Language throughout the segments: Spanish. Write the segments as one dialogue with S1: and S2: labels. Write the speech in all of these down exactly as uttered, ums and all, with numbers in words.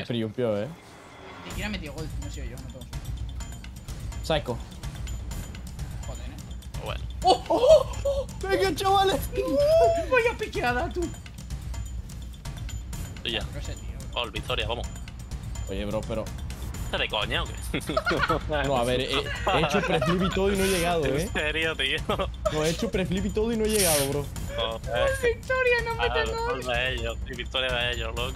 S1: Se friumpió, eh.
S2: Ni siquiera ha metido gol, no sé yo, no tengo suerte.
S1: Psycho.
S2: Joder, eh.
S3: Bueno.
S2: ¡Oh! ¡Oh! ¡Oh!
S1: ¡Venga, chavales!
S2: ¡Oh! ¡Vaya piqueada, tú!
S3: Y ya.
S2: No sé, tío.
S3: Gol, victoria, vamos.
S1: Oye, bro, pero...
S3: ¿Estás de coña o qué?
S1: No, a ver, he, he hecho preflip y todo y no he llegado, eh.
S3: ¿En serio, tío?
S1: No, he hecho preflip y todo y no he llegado, bro.
S3: Joder.
S2: ¡Victoria, no metas
S3: Ah,
S2: gol!
S3: gol de ellos, sí, victoria de ellos, loco.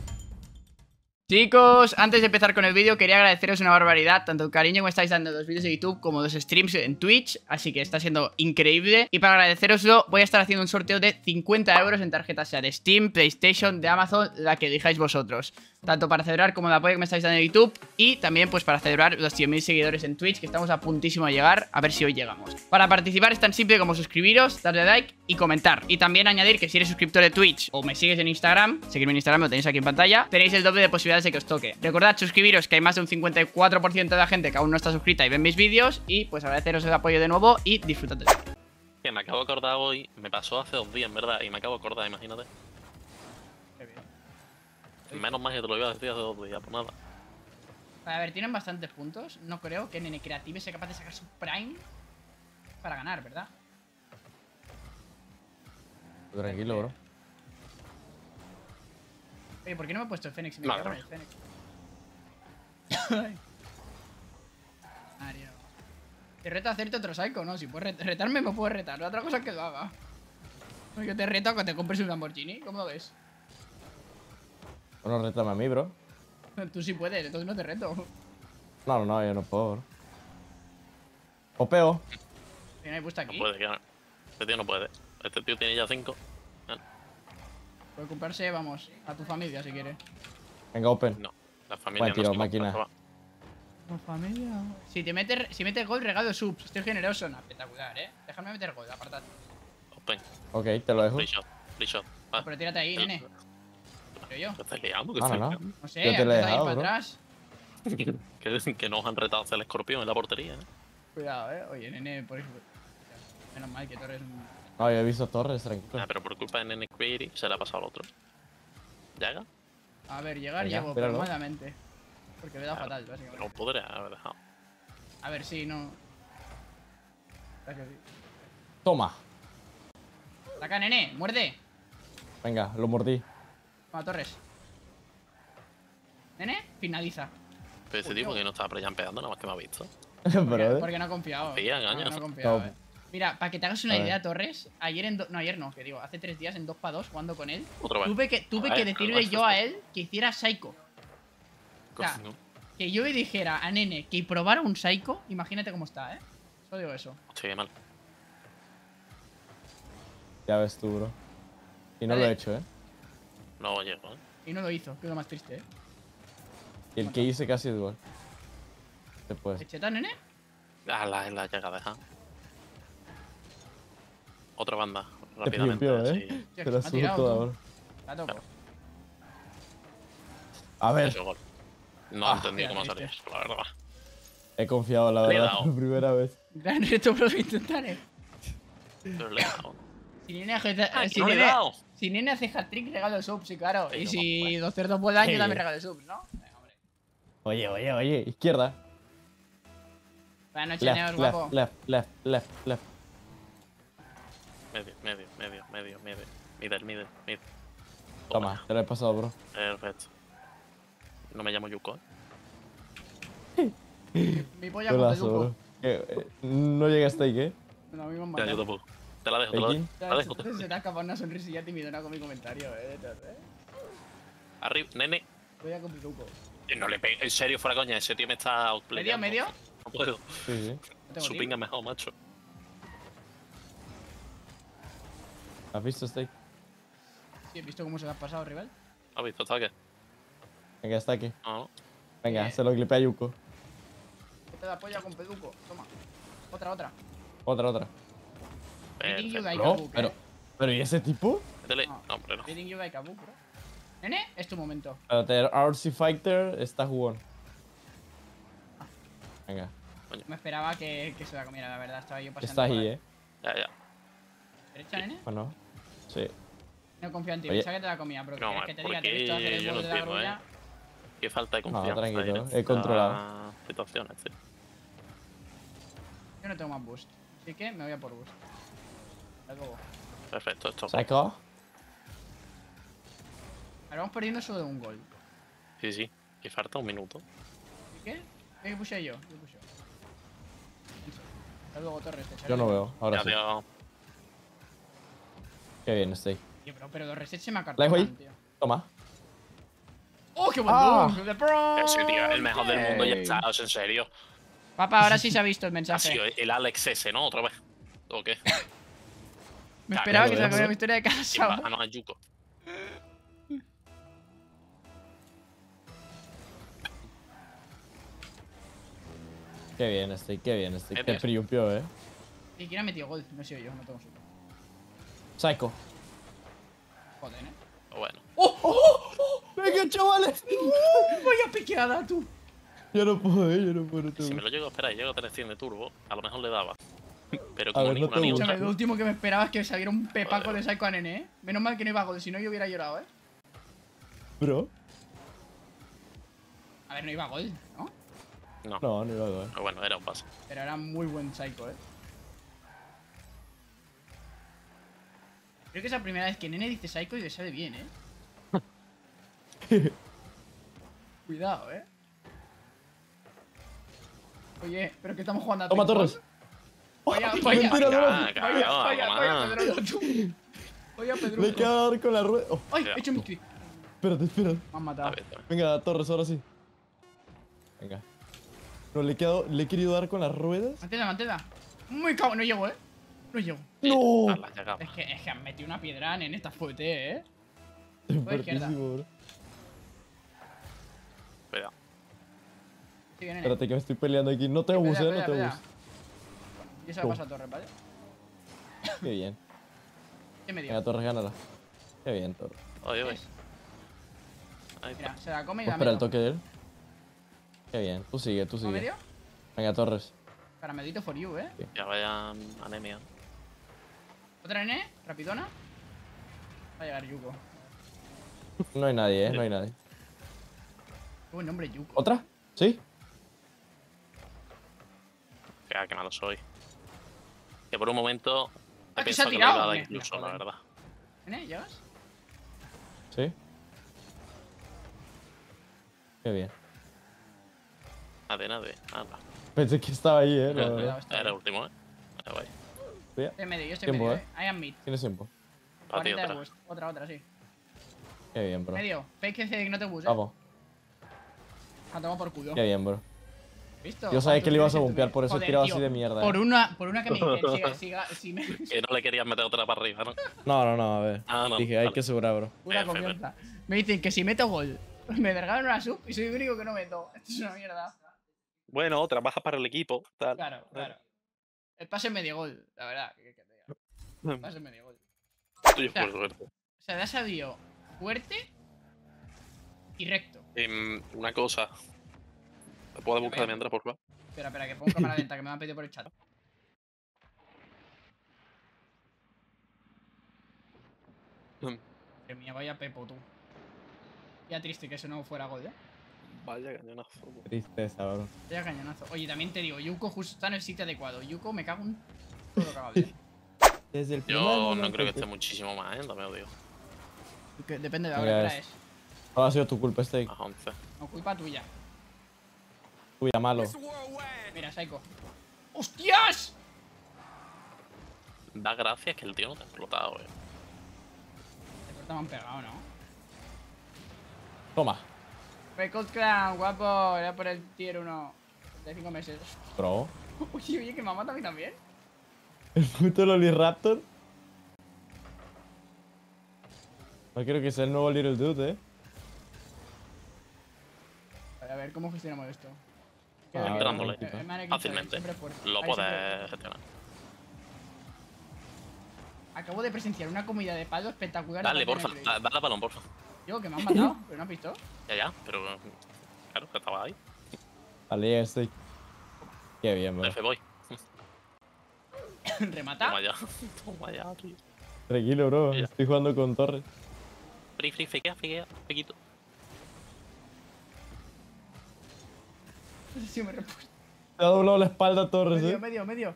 S2: Chicos, antes de empezar con el vídeo quería agradeceros una barbaridad tanto el cariño que me estáis dando en los vídeos de YouTube como los streams en Twitch, así que está siendo increíble. Y para agradeceroslo voy a estar haciendo un sorteo de cincuenta euros en tarjetas, sea de Steam, PlayStation, de Amazon, la que elijáis vosotros. Tanto para celebrar como el apoyo que me estáis dando en YouTube y también pues para celebrar los cien mil seguidores en Twitch, que estamos a puntísimo de llegar, a ver si hoy llegamos. Para participar es tan simple como suscribiros, darle like y comentar. Y también añadir que si eres suscriptor de Twitch o me sigues en Instagram, seguirme en Instagram, lo tenéis aquí en pantalla, tenéis el doble de posibilidades de que os toque. Recordad suscribiros, que hay más de un cincuenta y cuatro por ciento de la gente que aún no está suscrita y ven mis vídeos. Y pues agradeceros el apoyo de nuevo y disfrutad del vídeo.
S3: Que me acabo de acordar hoy, me pasó hace dos días, en verdad, y me acabo de acordar, imagínate.
S2: Qué bien.
S3: Menos mal que te lo iba a decir hace dos días, pues nada.
S2: A ver, tienen bastantes puntos. No creo que Nene Creative sea capaz de sacar su Prime para ganar, ¿verdad?
S1: Tranquilo, bro.
S2: Oye, ¿por qué no me he puesto el Fénix? Me
S3: No,
S2: quedo con
S3: no.
S2: el Fénix. Ay. Mario. Te reto a hacerte otro psycho, ¿no? Si puedes ret- retarme, me puedes retar. La otra cosa es que lo haga. No, yo te reto a que te compres un Lamborghini. ¿Cómo lo ves?
S1: Bueno, rétame a mí, bro.
S2: Tú sí puedes, entonces no te reto.
S1: No, no, no, yo no puedo, bro. Opeo.
S2: Tiene ahí puesto
S3: No
S2: aquí.
S3: puede, que no. Este tío no puede. Este tío tiene ya cinco.
S2: Puede comprarse, vamos, a tu familia si quieres.
S1: Venga, open.
S3: No, la familia
S1: Buen tiro,
S3: no se
S1: máquina.
S3: compra,
S2: Tu familia. Si te metes, si metes gol, regalo subs. Estoy generoso. No, espectacular, eh. Déjame meter gol, apartad.
S3: Open,
S1: Ok, te lo dejo.
S3: free shot, free shot. Va.
S2: Pero tírate ahí, nene. Pero yo.
S3: ¿Qué estás liando? ¿Qué
S1: No, no,
S3: estás
S1: no.
S3: liando?
S2: No sé,
S1: Yo te lo he
S2: empieza a ir
S1: dejado,
S2: para
S1: bro.
S2: atrás.
S3: que, que nos han retado a hacer el escorpión en la portería, ¿eh?
S2: Cuidado, eh. Oye, nene, por eso. Menos mal que Torres.
S1: No, yo he visto Torres, tranquilo.
S3: Ah, pero por culpa de Nene Creative se le ha pasado al otro. ¿Llega?
S2: A ver, llegar
S1: Venga,
S2: llego, pero
S1: espéralo.
S2: malamente. Porque me da
S3: Claro,
S2: fatal,
S3: No
S2: básicamente.
S3: podría haber dejado.
S2: A ver, sí, no. ¿Verdad que sí?
S1: Toma.
S2: Saca, nene, muerde.
S1: Venga, lo mordí.
S2: Toma, Torres. Nene, finaliza.
S3: Pero ese
S2: Uy,
S3: tipo
S2: no.
S3: que no estaba playampeando, nada más que me ha visto.
S2: Porque,
S1: Pero,
S2: porque no ha confiado.
S3: Sí, engaña.
S2: Porque no ha confiado,
S1: No.
S2: eh. Mira, para que te hagas una
S1: A ver.
S2: idea, Torres, ayer en. do- No, ayer no, que digo, hace tres días en dos para dos jugando con él.
S3: Otra vez.
S2: Tuve que, tuve
S3: A
S2: que
S3: ver,
S2: decirle
S3: pero
S2: yo a él que hiciera Psycho. sea,
S3: Coño.
S2: Que yo le dijera a Nene que probara un Psycho, imagínate cómo está, ¿eh? Solo digo eso.
S3: Hostia, qué mal.
S1: ya ves tú, bro. Y no lo he hecho, eh.
S3: No llego, ¿eh?
S2: Y no lo hizo, que es lo más triste, ¿eh?
S1: Y el que hice casi es igual. Después.
S2: ¿Echeta, Nene?
S3: Ah, la, la llega, deja. Otra banda,
S1: Te
S3: rápidamente.
S1: friumpió,
S3: sí.
S1: eh.
S2: Tío,
S1: Te
S2: que
S1: la
S2: me ha
S1: subo
S2: tirado,
S1: toda,
S2: tú.
S1: bro.
S2: La toco.
S1: A ver,
S3: Eso, gol. No
S1: Ah,
S3: he entendido cómo
S2: mira,
S3: salir,
S2: viste.
S3: la verdad.
S1: he confiado, la
S3: Le he
S1: verdad,
S3: dado.
S1: por primera vez.
S2: Gran reto, pero lo intentaré.
S3: Pero le he dado.
S2: Si Nene hace,
S3: Ah,
S2: si
S3: no le he
S2: nene,
S3: dado.
S2: si Nene hace hat-trick, regalo subs, sí, claro.
S3: Sí,
S2: Y
S3: no,
S2: si
S3: pues.
S2: los cerdos vuelan, yo
S1: Sí.
S2: también regalo subs, ¿no? Venga, hombre.
S1: Oye, oye, oye. Izquierda.
S2: Buenas noches, Neos,
S1: Left,
S2: guapo.
S1: left, left, left, left, left.
S3: Medio, medio, medio, medio, medio. Middle, middle, middle.
S1: Toma, te lo he pasado, bro.
S3: Perfecto. No me llamo Yuko, ¿eh?
S2: Mi polla con
S1: Golazo,
S2: peluco.
S1: bro. Que, eh, no llegaste ahí, ¿qué?
S2: No, a mí me han
S3: Ya, yo
S2: matado.
S3: tampoco. Te la dejo, te la dejo.
S1: ¿Aquí?
S3: Te la dejo.
S2: Se te ha escapado una sonrisilla timidona con mi comentario, eh. Torres.
S3: Arriba, nene.
S2: Voy a con peluco.
S3: Eh, No le pegues, en serio, fuera coña, ese tío me está
S2: ¿Medio,
S3: outplayando.
S2: medio?
S3: No puedo.
S1: Sí, sí.
S2: No tengo
S3: Su
S2: tiempo.
S3: pinga mejor, macho.
S1: ¿Has visto este?
S2: Sí, he visto cómo se le ha pasado, rival.
S3: ¿Has visto ataque?
S1: Venga, está aquí.
S3: No.
S1: Venga,
S2: Eh.
S1: se lo clipé a Yuko.
S2: Te da polla con peluco. Toma. Otra, otra.
S1: Otra, otra.
S2: Reading you
S3: Perfecto.
S2: like
S1: Bro,
S2: a book,
S1: pero,
S2: eh.
S1: pero ¿y ese tipo?
S3: Métele.
S2: No.
S3: No, hombre, no.
S2: Reading you like a book, bro. Nene, es tu momento.
S1: Espérate, el R C Fighter está jugón. Venga,
S2: Me esperaba que, que se la comiera, la verdad. Estaba yo pasando.
S1: está
S2: por
S1: ahí, eh.
S3: Ya, ya.
S2: ¿Derecha, nene?
S1: Bueno, sí.
S2: No confío en ti.
S1: Oye.
S2: Pensaba que te la comía, pero
S3: No,
S2: ¿quieres que te
S3: ¿por
S2: diga? Te he
S3: qué?
S2: visto hacer el
S3: Yo no
S2: bol de la
S3: entiendo,
S2: grulla.
S3: eh. Qué falta de
S1: No,
S3: confianza.
S1: tranquilo,
S3: en
S1: he
S3: estas
S1: controlado.
S3: situaciones, tío.
S2: Yo no tengo más boost. Así que me voy a por boost. Hasta luego.
S3: Perfecto, esto.
S1: Psycho.
S2: Ahora vamos perdiendo solo de un gol.
S3: Sí, sí. Que falta un minuto.
S2: ¿Y qué? ¿Qué puse yo? ¿Qué puse yo? Hasta luego, Torres. Te echaré
S1: Yo no
S2: de-
S1: veo, ahora
S3: Ya
S1: sí.
S3: veo.
S1: Qué bien estoy.
S2: Tío, pero, pero los resets se me
S1: ¿La dejo
S2: acartonan,
S1: ahí?
S2: tío.
S1: Toma.
S2: ¡Oh, qué buen
S1: Ah.
S2: dunk! ¡The Pro!
S3: Ese tío es el mejor del mundo, ya
S2: Yay.
S3: está. ¿Es en serio?
S2: Papá, ahora sí se ha visto el
S3: Ha
S2: mensaje.
S3: sido el Alex ese, ¿no? Otra vez. ¿O qué?
S2: Me
S3: Claro,
S2: esperaba
S1: ya
S2: que
S1: lo
S2: se
S1: ves,
S2: acabara
S1: ¿eh?
S2: mi historia de
S3: ¿Quién
S2: casa.
S3: va? Ah, no, es Yuko.
S1: Qué bien estoy, qué bien estoy.
S3: ¿Qué
S1: Qué
S3: ves?
S1: priupio, eh.
S2: ¿Y quién ha metido gol? No he sido yo, no tengo suerte.
S1: Psycho.
S2: Joder, ¿eh?
S3: Bueno.
S2: ¡Oh! ¡Oh! ¡Oh!
S1: Venga, chavales.
S2: ¡Vaya piqueada, tú!
S1: Yo no puedo, eh, yo no puedo. tú.
S3: Si me lo llego a esperar y llego a tener cien de turbo, a lo mejor le daba. Pero
S1: A
S3: como
S1: ver,
S3: ni
S1: no
S3: una
S1: te
S3: ni
S1: gusta.
S3: otra.
S2: Escúchame, lo último que me esperaba es que saliera un pepaco de Psycho a Nene, ¿eh? Menos mal que no iba a gol, si no yo hubiera llorado, ¿eh?
S1: Bro.
S2: A ver, no iba a gol, ¿no?
S3: No.
S1: No, no iba a ver.
S3: Pero bueno, era un pase.
S2: Pero era muy buen Psycho, ¿eh? Creo que es la primera vez que Nene dice Psycho y le sale bien, ¿eh? Cuidado, ¿eh? Oye, ¿pero qué estamos jugando a
S1: Toma,
S2: paintball?
S1: Torres.
S2: Vaya,
S1: Mentira,
S2: vaya,
S1: Torres.
S3: Ah,
S2: vaya,
S3: cagado,
S2: vaya,
S3: algo
S2: vaya,
S3: más.
S2: Pedro, tú. Vaya, Pedro.
S1: Le he quedado a dar con la rueda. Oh,
S2: ¡Ay!
S3: Ya.
S2: He hecho mi clic.
S1: espérate, espérate.
S2: Me han
S3: A
S2: matado.
S3: ver, también.
S1: Venga, Torres, ahora sí. Venga. No, le he, quedado, le he querido dar con las ruedas.
S2: Mantela, mantela. Muy cago, no llego, ¿eh? No llego.
S1: ¡No!
S3: Ah, la llegaba.
S2: Es que, es que han metido una piedra en esta fuerte, ¿eh? izquierda.
S1: Fuertísimo, bro.
S3: Cuidado.
S2: Sí, Nene.
S1: Espérate que me estoy peleando aquí. No tengo bus,
S2: Pelea,
S1: eh, no
S2: pelea,
S1: tengo
S2: pelea.
S1: bus.
S2: Bueno, y esa la
S1: Go.
S2: pasa a Torres, ¿vale?
S1: Qué bien.
S2: ¿Qué me dio?
S1: Venga, Torres, gánala. Qué bien, Torres.
S3: Oye, oye.
S2: Es-
S3: Ahí
S2: Mira,
S3: está.
S2: se la come y
S1: Pues
S2: la
S1: espera el
S2: meto.
S1: toque de él. Qué bien. Tú sigue, tú
S2: ¿Cómo me
S1: sigue.
S2: dio?
S1: Venga, Torres.
S2: Caramelito for you, ¿eh?
S3: Ya vaya anemia.
S2: ¿Otra Nene? ¿Rapidona? Va a llegar Yuko.
S1: No hay nadie, eh. No hay nadie.
S2: Qué buen nombre, Yuko.
S1: ¿Otra? ¿Sí?
S3: Qué, qué malo soy. Que por un momento
S2: Ah,
S3: he
S2: que se ha
S3: pensado que me
S2: tirado.
S3: iba a dar
S2: Mira,
S3: incluso,
S2: mira,
S3: la
S2: joder.
S3: verdad.
S2: ¿Nene? ¿Llegas?
S1: ¿Sí? Qué bien.
S3: Nada, nada. Nada.
S1: Pensé que estaba ahí, eh. la
S2: Cuidado,
S1: verdad.
S2: está
S3: Era el
S2: bien.
S3: último, ¿eh? Vale, vale.
S1: Mira,
S2: Estoy en medio, yo estoy
S1: Tiempo,
S2: medio,
S1: eh.
S2: ¿eh? I am mid.
S1: Tienes tiempo.
S3: Para ti
S2: cuarenta de
S3: otra.
S2: boost. Otra, otra, sí.
S1: Qué bien, bro.
S2: Medio. Fake que no te boost, ¿eh?
S1: Vamos.
S2: A tomar por culo.
S1: Qué bien, bro.
S2: ¿Visto?
S1: Yo sabía
S2: ¿Cuántos
S1: que le ibas a
S2: tienes en tu
S1: bumpear,
S2: mail?
S1: por eso he
S2: Joder,
S1: tirado
S2: tío,
S1: así de mierda,
S2: Por
S1: eh.
S2: una, por una que me dije, siga, siga, si me...
S3: Que no le querías meter otra para arriba, ¿no?
S1: No, no, no, a ver.
S3: Ah, no,
S1: Dije, hay
S3: vale.
S1: que asegurar, bro.
S2: Pura
S3: F,
S2: confianza. Me dicen que si meto gol, me regalan una sub y soy el único que no meto. Esto es una mierda.
S3: Bueno, trabajas para el equipo, tal.
S2: Claro, claro. El pase medio gol, la verdad. Que, que te diga. El pase medio gol.
S3: Tuyo
S2: O sea,
S3: por suerte.
S2: O sea, le ha salido fuerte y recto.
S3: Em, una cosa. ¿Me puedes buscar mientras, por favor?
S2: Espera, espera, que pongo cámara lenta, que me han pedido por el chat. Madre mía, vaya pepo, tú. Ya triste que eso no fuera gol, eh.
S3: Vaya cañonazo.
S1: Tristeza, bro.
S2: Vaya cañonazo. Oye, también te digo, Yuko justo está en el sitio adecuado. Yuko me cago en todo lo cagado, eh.
S1: Desde el primer
S3: Yo no
S1: momento
S3: creo que esté muchísimo más, ¿eh? También os digo.
S2: Que depende de la
S1: Mira,
S2: hora
S1: es-
S2: que es.
S1: No ha sido tu culpa, este.
S3: Más once.
S2: No, culpa tuya.
S1: Tuya, malo.
S2: Mira, Psycho. ¡Hostias!
S3: Da gracias que el tío no te ha explotado, eh.
S2: De corta me han pegado, ¿no?
S1: Toma.
S2: Record Clown, guapo. Era por el tier uno de cinco meses.
S1: Bro.
S2: Oye, oye, que me ha matado a mí también.
S1: El puto Loliraptor. No quiero que sea el nuevo Little Dude, eh.
S2: A ver, ¿cómo gestionamos esto?
S1: Ah,
S2: Queda
S3: entrándole.
S2: bien. El mannequin
S3: Fácilmente.
S2: siempre fuerte.
S3: Lo
S2: Ahí siempre
S3: puedes
S2: fuerte.
S3: gestionar.
S2: Acabo de presenciar una comida de palo espectacular.
S3: Dale,
S2: de
S3: porfa.
S2: Patreon
S3: da-
S2: Play.
S3: Dale al balón, porfa.
S2: Digo que me han matado, pero no has visto.
S3: Ya, ya, pero. Claro, que estaba ahí.
S1: Vale, este. Qué bien, bro.
S3: F, voy.
S2: Remata.
S3: Toma ya. Toma ya, tío.
S1: Tranquilo, bro.
S3: Ya.
S1: Estoy jugando con Torres.
S3: Free, free, fakea, fakea, fequito.
S2: No sé si me repuesto.
S1: Te ha doblado la espalda a Torres,
S2: Medio,
S1: eh.
S2: medio, medio.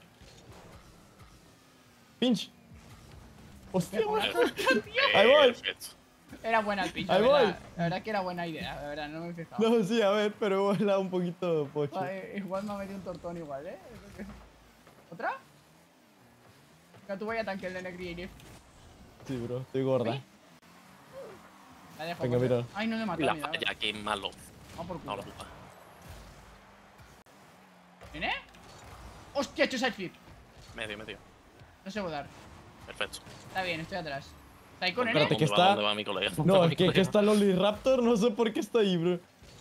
S1: Pinch. Hostia, güey.
S3: Eh,
S1: Ahí voy.
S3: Perfecto.
S2: Era buena el pincho,
S1: Ahí
S2: la verdad.
S1: voy.
S2: La verdad que era buena idea, la verdad, no me he fijado.
S1: No, sí, a ver, pero igual da un poquito pocho.
S2: Ay, igual me ha metido un tortón igual, ¿eh? ¿Otra? Que tú vaya tanque el de Negri.
S1: Sí, bro, estoy gorda.
S2: La dejo.
S1: Venga,
S2: porque-
S1: mira.
S2: Ay, no le he matado.
S3: La
S2: mira,
S3: falla, qué malo.
S2: Vamos por
S3: No,
S2: culo.
S3: la puta.
S2: ¿Viene? ¡Hostia, he hecho side flip!
S3: Medio, medio.
S2: No sé volar.
S3: Perfecto.
S2: Está bien, estoy atrás. ¿Está ahí con él?
S1: Espérate,
S3: ¿Dónde
S1: que
S3: va,
S1: está-
S3: ¿Dónde va mi colega? ¿Dónde
S1: No,
S3: va
S1: es
S3: mi
S1: que, que
S3: colega?
S1: está Loli Raptor, no sé por qué está ahí, bro.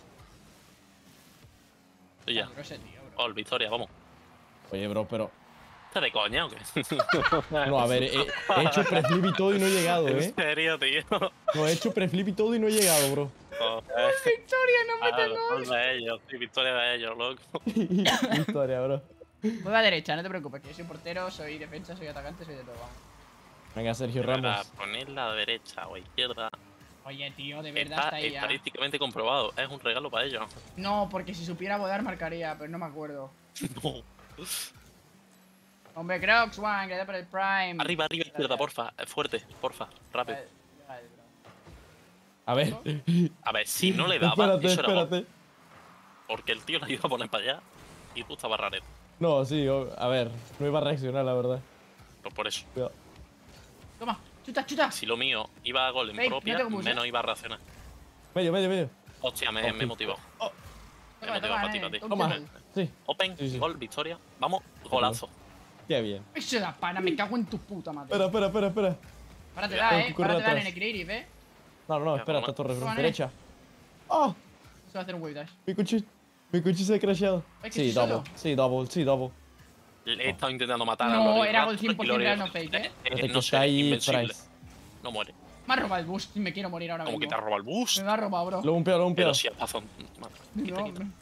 S3: Y ya.
S2: No sé, tío, bro.
S3: Oh, Victoria, vamos.
S1: Oye, bro, pero.
S3: ¿Estás de coña o qué?
S1: No, a ver, he, he hecho preflip y todo y no he llegado, eh.
S3: ¿En serio, tío?
S1: No, he hecho preflip y todo y no he llegado, bro.
S3: Joder.
S2: Victoria, no me
S3: Ah,
S2: tengo.
S3: gol de ellos, sí, victoria de ellos, loco.
S1: Historia, bro.
S2: Voy a la derecha, no te preocupes, que yo soy portero, soy defensa, soy atacante, soy de todo, vamos.
S1: Venga, Sergio
S3: Para
S1: Ramos.
S3: ponerla a la derecha o a izquierda
S2: Oye, tío, de verdad
S3: está
S2: está ahí ya.
S3: estadísticamente comprobado. Es un regalo para ellos.
S2: No, porque si supiera volar marcaría, pero no me acuerdo.
S3: No.
S2: Hombre, Crocs, One, gracias por el Prime.
S3: Arriba, arriba, izquierda, porfa. Eh, Fuerte, porfa. Rápido.
S2: Vale, vale, bro.
S1: A ver.
S3: A ver, si no le daba,
S1: Espérate,
S3: eso era gol.
S1: espérate.
S3: Porque el tío la iba a poner para allá y tú estabas raro.
S1: No, sí, o- a ver. No iba a reaccionar, la verdad.
S3: Pues por eso.
S1: Cuidado.
S2: Toma, chuta, chuta.
S3: Si lo mío iba a gol en
S2: Fake,
S3: propia,
S2: no tengo mucho.
S3: menos iba a reaccionar.
S1: Medio, medio, medio.
S3: Hostia, me, me he motivado. Me he
S2: Toma,
S3: motivado
S2: toma,
S3: para ti,
S2: nene,
S3: para ti.
S2: toma.
S1: Toma. Sí,
S3: Open,
S1: Sí, sí.
S3: gol, victoria. Vamos, golazo.
S1: qué bien.
S2: Eso da pana, me cago en tu puta madre.
S1: Espera, espera, espera, espera.
S2: Páratela,
S1: Tengo
S2: eh.
S1: que correr
S2: Páratela,
S1: atrás.
S2: nene, Creative, eh.
S1: No, no, no,
S3: Ya,
S1: espera,
S3: toma.
S1: está Torres, bro.
S2: Toma, nene.
S1: Derecha. ¡Ah!
S2: Se va a hacer un wave dash.
S1: Mi coche. Mi coche se ha crashado.
S2: Ay, que
S1: Sí,
S2: estoy
S1: double.
S2: solo.
S1: Sí, double, sí, double.
S3: Le he estado intentando matar a
S2: No,
S3: Lori
S2: era
S3: Raptor
S2: gol cien por
S3: y
S2: cien
S3: Lori
S2: real, no
S3: Raptor,
S2: fake, eh.
S1: Desde
S3: eh,
S1: que
S3: no
S1: está
S3: sé,
S1: ahí
S3: invencible.
S1: Price.
S3: No muere.
S2: Me ha robado el boost y me quiero morir ahora
S3: Como
S2: mismo.
S3: que te ha robado el boost.
S2: Me lo ha robado, bro.
S1: Lo he umpeado, lo he umpeado.
S3: Pero si has pasado. Quita,
S2: No,
S3: quita.
S2: no.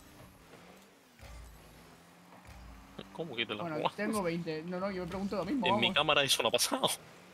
S3: ¿Cómo que te la
S2: Bueno,
S3: robas?
S2: tengo veinte. No, no, yo me pregunto lo mismo.
S3: En mi
S2: vamos.
S3: cámara eso no ha pasado.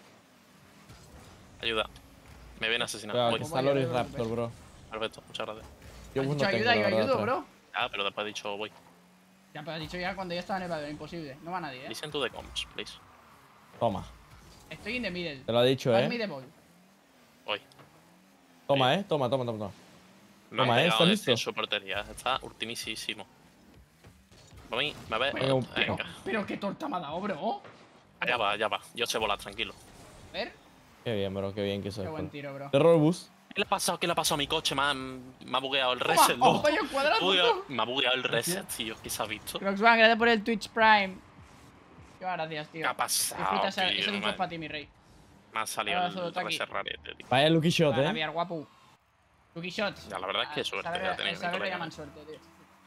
S3: Ayuda. Me ven asesinado.
S1: Cuidado,
S3: Voy.
S1: que está
S2: Vaya,
S1: Lori
S2: no te
S1: Raptor,
S2: preocupes.
S1: bro.
S3: Perfecto, muchas gracias.
S1: Yo
S2: Has
S1: pues
S2: dicho
S1: no tengo,
S2: ayuda,
S1: la
S2: yo
S1: verdad,
S2: ayudo,
S1: atrás.
S2: bro.
S3: Ah, pero después he dicho voy.
S2: Ya, pero has dicho ya cuando ya estaba en el valor, imposible. No va nadie, eh.
S3: Listen to the comms, please.
S1: Toma.
S2: Estoy in the middle.
S1: Te lo ha dicho,
S2: Pass me
S1: eh.
S2: the ball.
S3: Voy.
S1: Toma, eh. Toma, toma, toma. toma.
S3: Me
S1: Toma,
S3: han
S1: ¿eh?
S3: pegado
S1: ¿Está
S3: de
S1: listo?
S3: su portería. Está ultimísimo. Para mí, me ve.
S1: Venga, un-
S2: Pero,
S3: Venga.
S2: pero qué torta me ha dado, bro.
S3: Ya va, ya va. Yo sé volar, tranquilo.
S2: A ver.
S1: Qué bien, bro. Qué bien que se
S2: Qué buen
S1: fue.
S2: tiro, bro.
S1: Terror bus.
S3: ¿Qué le ha pasado? ¿Qué le ha pasado a mi coche? Me ha, me ha bugueado el
S2: Toma,
S3: reset.
S2: ¡Oh,
S3: loco.
S2: vaya
S3: Me ha
S2: cuadrado!
S3: bugueado- Me ha bugueado el reset, tío. ¿Qué se ha visto?
S2: Crocsban, gracias por el Twitch Prime. Qué gracias, tío.
S3: ¿Qué ha pasado,
S2: Disfruta ese,
S3: tío?
S2: ese dulce
S3: Me-
S2: es para ti, mi rey.
S3: Me ha salido
S2: Abrazo,
S3: el
S2: Taki.
S3: reset rarete, tío.
S1: Vaya Lucky Shot,
S2: Para
S1: eh.
S2: naviar, guapo. Lucky shots.
S3: Ya, la verdad es que
S2: Ah,
S3: suerte
S2: saber-
S3: ha tenido mi
S2: saber lo
S3: colega.
S2: llaman suerte, tío.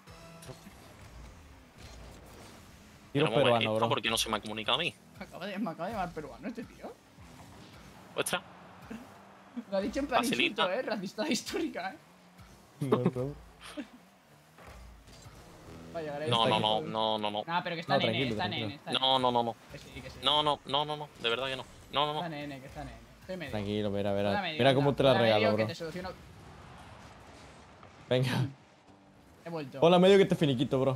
S1: Tiro
S3: Pero un
S1: peruano,
S3: momentito,
S1: bro.
S3: ¿por qué no se me ha comunicado a mí?
S2: Me acaba de, me acaba de llamar peruano este tío.
S3: Vuestra.
S2: Lo ha dicho en plan
S3: Facilita.
S2: insulto, eh. Racista histórica, eh.
S1: No, no.
S2: Vaya, ahora
S3: No,
S2: está
S3: no,
S2: aquí
S3: no,
S2: todo.
S3: no, no, no.
S2: Nah, pero que está
S1: No,
S2: nene,
S1: tranquilo,
S2: está
S1: tranquilo.
S2: nene, está nene.
S3: No, no, no, no.
S2: Que sí, que sí.
S3: No, no, no, no, no. De verdad que no. No, no,
S2: Está
S3: no.
S2: nene, que está nene. Estoy medio.
S1: Tranquilo, mira,
S2: Hola,
S1: mira.
S2: medio,
S1: Mira cómo
S2: anda.
S1: te la
S2: Hola, medio,
S1: regalo,
S2: que
S1: bro.
S2: te soluciono.
S1: Venga.
S2: He vuelto.
S1: Hola, medio que te finiquito, bro.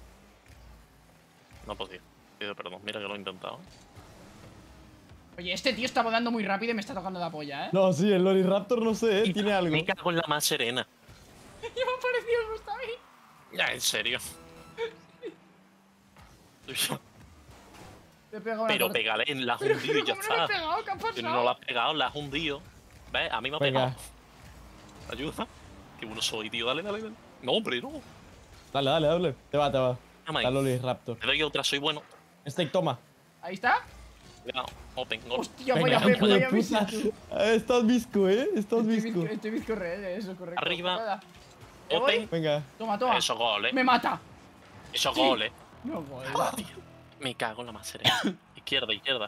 S3: No puedo. Pido perdón. Mira que lo he intentado.
S2: Oye, este tío está volando muy rápido y me está tocando la polla, eh.
S1: No, sí, el Lori Raptor, no sé, eh. Tiene algo.
S3: Me cago en la más serena.
S2: Ya me ha parecido justo a mí.
S3: Ya, en serio.
S2: Le he pegado una
S3: Pero
S2: torta.
S3: pégale, la has
S2: Pero,
S3: hundido y ya
S2: ¿cómo no le he
S3: está.
S2: pegado? ¿Qué ha pasado?
S3: Pero no la has pegado, la has hundido. ¿Ves? A mí me ha
S1: Venga.
S3: pegado. Ayuda. Qué bueno soy, tío. Dale, dale, dale. No, hombre, no.
S1: Dale, dale, dale. Te va, te va.
S3: Llama ahí.
S1: Está Loli Raptor.
S3: Te doy otra, soy bueno.
S1: Steak, toma.
S2: Ahí está.
S3: Cuidado. Open, gol.
S2: Hostia,
S1: Venga,
S2: vaya
S1: hijo
S2: Pepe,
S1: de
S2: vaya
S1: puta.
S2: visito.
S1: Ah, Estás visco, eh. Estás
S2: Estoy
S1: visco.
S2: bizco, estoy bizco real, eso es correcto.
S3: Arriba.
S2: Nada. ¿Me voy?
S3: Open.
S1: Venga.
S2: Toma, toma.
S3: Eso gol, eh.
S2: Me mata.
S3: Eso
S2: Sí.
S3: gol, eh.
S2: No, gol.
S3: Me cago en la más serena. Izquierda, izquierda.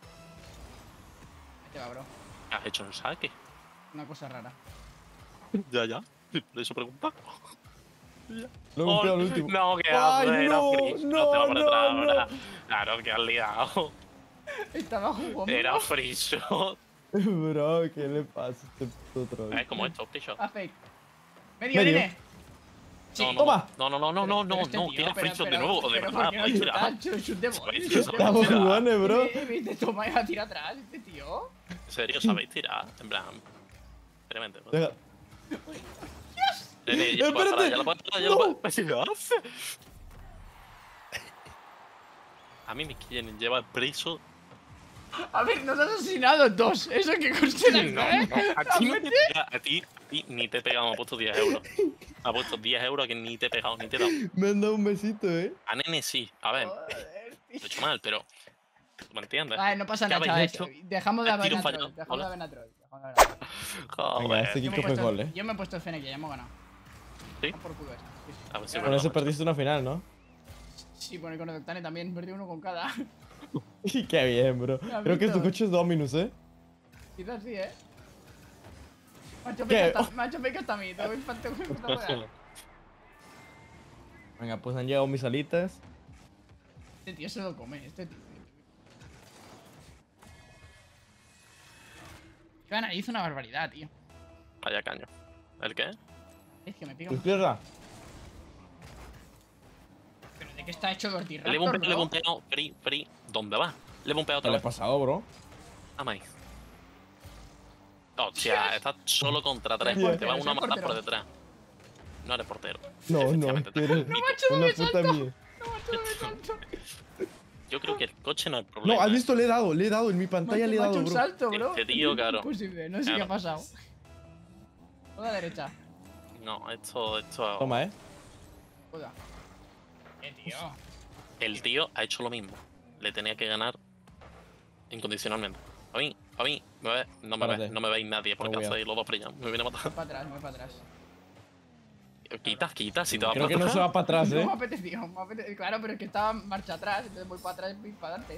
S2: Este va, bro.
S3: ¿Qué has hecho en el saque?
S2: Una cosa rara.
S3: Ya, ya. Por eso pregunta.
S1: Lo he golpeado al último.
S3: No, que
S1: Ay,
S3: haces, era
S1: no,
S3: free.
S1: no,
S3: te va por
S1: no,
S3: detrás
S1: no.
S3: ahora. Claro que has liado.
S2: Estaba jugando.
S3: Era free shot.
S1: Bro, ¿qué le pasa a este puto troll?
S3: Es como esto, free shot.
S2: Ah, fake. Medio,
S1: Medio.
S2: nene. Sí.
S3: No, no,
S1: Toma.
S3: No, no, no, no, no, no,
S2: este
S3: no.
S2: tío,
S3: Tira
S2: pero-
S3: free shot de
S2: pero-
S3: nuevo. De
S2: pero
S3: verdad,
S2: ¿por qué no
S3: podéis tirar.
S2: chutas? Chut, chut de bo-
S3: Sabéis-
S2: chut de
S3: sabéis
S2: bo-
S1: Estamos
S3: tirar.
S1: jugones, bro.
S2: Y me dice, toma, y va a tirar atrás este tío.
S3: En serio, sabéis tirar. En plan. Experimento. ¿no?
S1: Deja.
S3: Eh, eh, ya la puedes
S1: Espérate.
S3: parar, ya la puedes parar, ya la
S1: No.
S3: puedes- ¿Qué hace? A mí me quieren llevar preso.
S2: A ver, nos has asesinado dos. Eso que considera,
S3: No,
S2: ¿eh?
S3: no, a ti, no te pega- a ti, a ti ni te he pegado, me ha puesto diez euros. Me ha puesto diez euros que ni te he pegado, ni te he dado.
S1: Me han dado un besito, eh.
S3: A nene sí, a ver,
S2: Joder,
S3: lo
S2: tío.
S3: he hecho mal, pero. ¿Tú me entiendes?
S2: Ay, no pasa
S3: ¿Qué
S2: nada,
S3: habéis
S2: chavales.
S3: hecho?
S2: Dejamos de
S3: El
S2: haber
S3: tiro
S2: a
S3: falló,
S2: troll. Dejamos de
S3: hola.
S2: haber a troll. Dejamos de haber a troll.
S3: Joder.
S1: Venga, este
S2: Yo me he
S1: Kiko fue
S2: puesto-
S1: gol, eh.
S2: Yo me he puesto el Fennec, ya hemos ganado.
S3: ¿Sí?
S2: A por culo esto. Sí, sí.
S3: A ver si
S1: Con
S3: me
S1: ese
S3: lo
S1: perdiste una final, ¿no?
S2: Sí, con el Conoctane también. Perdí uno con cada.
S1: Qué bien, bro.
S2: ¿Has
S1: Creo que
S2: visto?
S1: tu coche es Dominus, eh.
S2: Quizás sí, ¿eh? Me ha hecho
S1: ¿Qué?
S2: peca hasta, me ha hecho peca hasta a mí. Tengo que tengo que empezar a jugar.
S1: Venga, pues han llegado mis alitas.
S2: Este tío se lo come, este tío. Qué hizo una barbaridad, tío.
S3: Vaya caño. ¿El qué?
S2: Es que me pica
S1: ¿Tu
S2: mucho.
S1: izquierda?
S2: ¿Pero de qué está hecho el
S3: Le he
S2: Ortiraptor,
S3: bumpeo, le he
S2: bro?
S3: bumpeo. Free, free. ¿Dónde va? Le he bumpeo
S1: ¿Qué
S3: otra
S1: le ha
S3: vez.
S1: pasado, bro?
S3: A Mike. Hostia, estás solo contra tres.
S2: Soy
S3: Te va
S2: portero,
S3: uno a
S2: soy
S3: matar por
S2: portero.
S3: detrás. No eres portero.
S1: No, no,
S3: Efectivamente,
S1: tú
S3: te-
S1: eres
S2: macho, no
S1: una
S2: me
S1: puta
S2: salto.
S1: mía.
S2: No, macho, no me salto.
S3: Yo creo que el coche no es el problema.
S1: No, has
S3: ¿eh?
S1: visto, le he dado, le he dado, en mi pantalla
S2: Macho,
S1: le he
S2: me ha hecho
S1: dado,
S2: un
S1: bro.
S2: salto, bro.
S3: Este tío, claro.
S2: Imposible, no sé qué
S3: Claro.
S2: ha pasado. Toda derecha.
S3: No, esto, esto.
S1: Toma, eh.
S2: Joda. Eh, tío.
S3: El tío ha hecho lo mismo. Le tenía que ganar incondicionalmente. A mí, a mí, me ve- no, me ve-
S1: Párate.
S3: no me veis nadie porque
S1: No voy a-
S3: hacéis los dos brillan. Me viene a matar.
S2: Voy para atrás, voy para atrás.
S3: Quita, quita, si te va
S1: Creo
S3: a
S1: que no se va para atrás,
S2: No
S1: eh.
S2: me apetecido, me apetecido. Claro, pero es que estaba en marcha atrás, entonces voy para atrás y voy para adelante.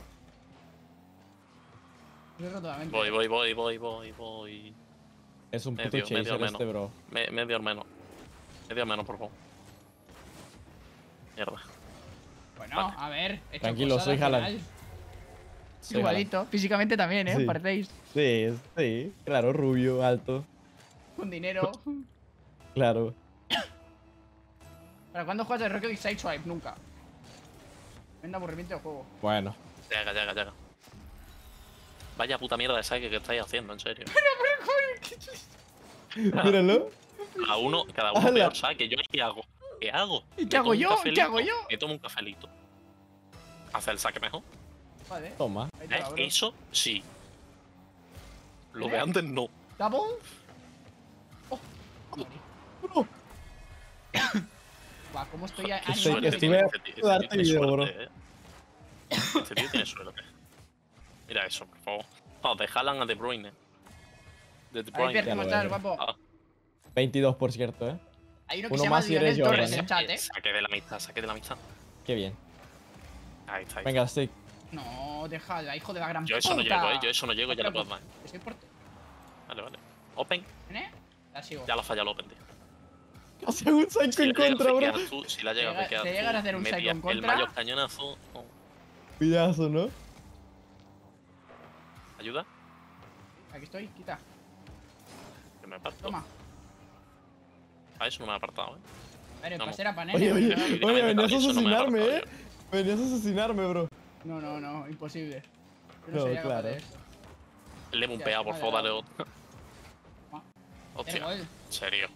S2: Eso es totalmente.
S3: Voy, voy, voy, voy, voy, voy.
S1: Es un puto
S3: Medio, medio
S1: chaser
S3: menos.
S1: este, bro.
S3: Me, medio al menos. Medio al menos, por favor. Mierda.
S2: Bueno,
S3: Vale.
S2: a ver. he hecho
S1: Tranquilo,
S2: cosas
S1: soy
S2: al
S1: Haaland.
S2: final.
S1: Soy
S2: Igualito. Físicamente también, ¿eh?
S1: Sí.
S2: Parecéis.
S1: Sí, sí. Claro, rubio, alto.
S2: Con dinero.
S1: Claro.
S2: ¿Para cuándo juegas de Rocket League Sideswipe? Nunca. Venda aburrimiento de juego.
S1: Bueno.
S3: Llega, llega, llega. Vaya puta mierda de saque que estáis haciendo, en serio.
S1: Míralo.
S3: Cada uno, cada uno
S1: ¡Hala!
S3: peor saque. ¿Yo qué hago? ¿Qué hago?
S2: ¿Y
S3: Me
S2: qué hago
S3: tomo un
S2: yo? ¿Qué
S3: cafelito,
S2: hago yo?
S3: Me tomo un cafelito. Hace el saque mejor.
S2: Vale.
S1: Toma.
S2: Ahí te va, bro.
S3: Eso sí. Lo
S2: ¿Eh?
S3: de antes no.
S2: Double. Oh. Morí.
S1: Bro.
S2: Guau, cómo estoy a-
S1: Que
S2: animando
S1: estoy-
S2: mi
S1: estoy
S2: equipo.
S1: veo-
S3: Este tío- este
S1: darte
S3: tío tiene
S1: video,
S3: suerte, eh. Este tío tiene suerte. Mira eso, por favor. Oh, de Haaland a De Bruyne. De De
S2: A ver,
S3: Bruyne.
S2: ¿cómo
S1: Ya lo
S2: estás,
S1: veo.
S2: guapo?
S3: Ah,
S1: veintidós, por cierto, eh.
S2: Hay uno que
S1: uno
S2: se llama
S1: más y eres
S2: Lionel
S1: Jordan,
S2: Torres en
S1: ¿eh?
S2: el chat, ¿eh?
S3: Saque de la amistad, saque de la amistad.
S1: Qué bien.
S3: Ahí está, ahí
S1: Venga, estoy.
S2: No, deja, hijo de la gran
S3: está. Yo eso no
S2: puta.
S3: llego, eh. Yo eso no llego, ya lo puedo dar.
S2: Que soy porte.
S3: Vale, vale. Open.
S2: ¿Eh? La sigo.
S3: Ya lo ha fallado el Open, tío.
S1: Hace un psycho
S3: Si
S1: en
S3: la llegas
S1: contra,
S3: a
S1: bro.
S3: fakear tú, si la llegas a
S2: Llega-
S3: fakear
S2: te
S3: tú,
S2: llegas a hacer un
S3: media-
S2: psycho en
S3: El
S2: contra.
S3: mayor cañonazo. oh,
S1: Pillazo, ¿no?
S3: ¿Ayuda?
S2: Aquí estoy, quita.
S3: Que me aparto.
S2: Toma.
S3: A eso no me ha apartado, eh.
S2: A ver, el
S3: Vamos.
S2: pase era para
S1: Oye,
S2: nene.
S1: oye,
S2: ¿verdad?
S1: oye,
S3: Literalmente
S1: venías a
S3: eso no me ha
S1: asesinarme, eh.
S3: apartado
S1: Venías a asesinarme, bro.
S2: No, no, no, imposible. Yo no,
S1: No,
S2: sería capaz
S1: claro.
S2: de eso.
S3: Le he bumpeado, por
S2: vale,
S3: favor, dale
S2: vale.
S3: otro.
S2: Toma. El
S3: Hostia,
S2: gol.
S3: en serio.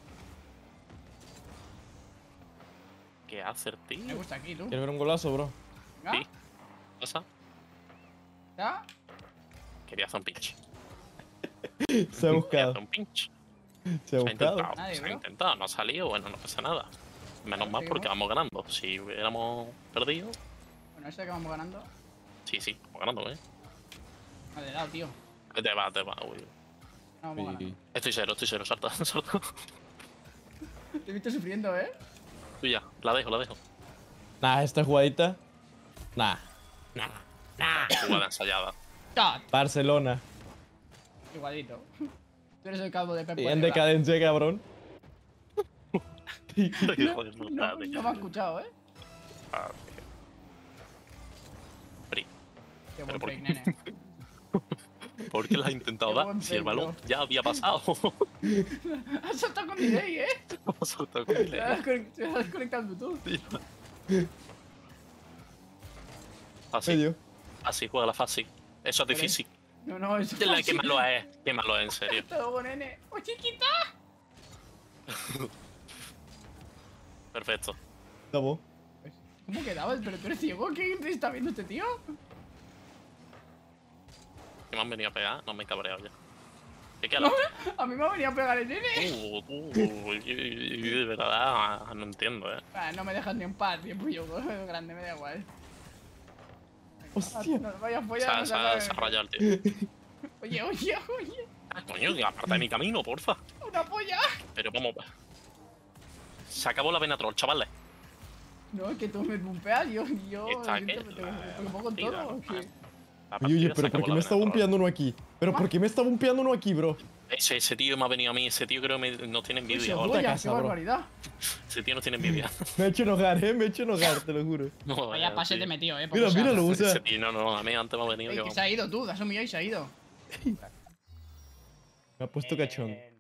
S3: ¿Qué hace el
S2: Me
S3: tío?
S2: gusta aquí, tú.
S1: ¿Quieres ver un golazo, bro?
S2: Venga.
S3: Sí. ¿Pasa?
S2: ¿Ya?
S3: Quería hacer un pinch.
S1: Se ha
S3: Quería
S1: buscado.
S3: hacer un pinch.
S1: Se ha
S3: Se ha
S1: buscado.
S3: intentado,
S2: Nadie,
S3: se ha
S2: bro.
S3: intentado, no ha salido, bueno, no pasa nada. Menos
S2: Vale,
S3: mal porque
S2: seguimos.
S3: vamos ganando. Si hubiéramos perdido,
S2: Bueno, este que vamos ganando.
S3: sí, sí, vamos ganando, eh.
S2: Me ha dado, tío.
S3: Te va, te va, uy.
S2: No, vamos ganando.
S1: Sí.
S3: Estoy cero, estoy cero, salta, salta.
S2: Te he visto sufriendo, ¿eh?
S3: Tú ya, la dejo, la dejo.
S1: Nah, esta jugadita. Nah.
S3: Nah, nah. Jugada ensayada.
S2: ¡Tat!
S1: Barcelona.
S2: Igualito. Tú eres el calvo de Pep
S1: Y en
S2: Guardiola.
S1: decadencia, cabrón.
S3: Hijo de
S2: No,
S3: puta,
S2: no
S3: de-
S2: me ha escuchado, ¿eh?
S3: Ah, Free.
S2: Qué
S3: Pero
S2: buen
S3: por
S2: fake,
S3: qué.
S2: nene.
S3: ¿Por qué la has intentado
S2: Qué
S3: dar?
S2: buen
S3: Si el
S2: pecho.
S3: balón ya había pasado.
S2: Has saltado con delay, ¿eh?
S3: Hemos soltado con
S2: Te
S3: delay.
S2: has conect- te has conectado el Bluetooth.
S3: Fácil.
S1: Medio.
S3: Fácil, juega la fácil. Eso es
S2: Vale.
S3: difícil.
S2: No, no, eso
S3: Qué
S2: fácil.
S3: malo es. Qué malo es, en serio.
S2: Todo con N. ¡Oh, chiquita!
S3: Perfecto.
S1: Estamos.
S2: ¿Cómo quedabas? ¿Pero tú eres ciego? ¿Qué te está viendo este tío?
S3: Que me han venido a pegar. No me he cabreado ya. ¿Qué queda?
S2: No, a mí me ha venido a pegar el nene.
S3: Uh, uh, uh, y- y- y de verdad, no entiendo, eh.
S2: Ah, no me dejas ni un par, tiempo yo grande, me da igual.
S1: Hostia.
S2: No, vaya
S3: Se
S2: folla,
S3: ha,
S2: no
S3: se ha-
S2: se
S3: se ha rayado el tío.
S2: Oye, oye, oye,
S3: Ah, coño, que aparta de mi camino, porfa.
S2: una polla.
S3: Pero vamos. Se acabó la vena troll, chavales.
S2: No, es que tú me bumpeas, yo, yo,
S3: Está
S2: yo
S3: que-
S2: te, te, te,
S3: la
S2: te pongo con
S3: partida,
S2: todo.
S3: ¿no?
S2: ¿o qué?
S3: La
S1: Oye, oye,
S3: partida se
S1: pero
S3: acabó
S1: ¿por qué
S3: la
S1: me está
S3: vena troll.
S1: bumpeando uno aquí? ¿Pero por qué me está bumpeando uno aquí, bro?
S3: Ese, ese tío me ha venido a mí, ese tío creo que me- no tiene
S2: Uy,
S3: envidia.
S2: se
S3: ¿vale?
S2: polla,
S1: casa,
S2: qué
S1: bro.
S2: barbaridad.
S3: Ese tío no tiene envidia.
S1: Me ha hecho enojar, eh. Me ha hecho enojar, te lo juro.
S3: No,
S2: Vaya
S3: eh,
S2: pase
S3: tío.
S2: te metió, eh.
S1: Mira,
S2: poco se
S1: míralo,
S2: habla.
S1: o sea.
S3: Ese tío, no, no, a mí antes me ha venido.
S2: Ey,
S3: que
S2: que
S3: vamos.
S2: se ha ido tú, te has humillado y se ha ido.
S1: Me ha puesto cachón.